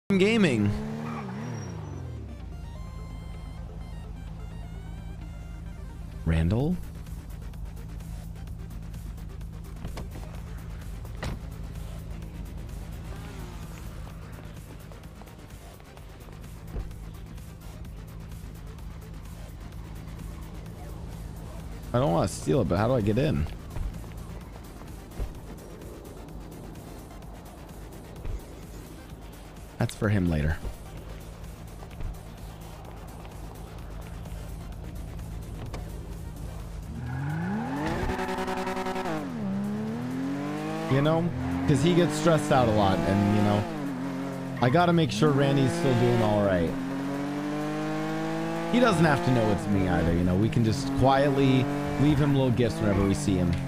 Gaming. Randall? I don't want to steal it, but how do I get in? That's for him later. You know, because he gets stressed out a lot, and you know, I gotta make sure Randy's still doing all right. He doesn't have to know it's me either, you know. We can just quietly leave him little gifts whenever we see him.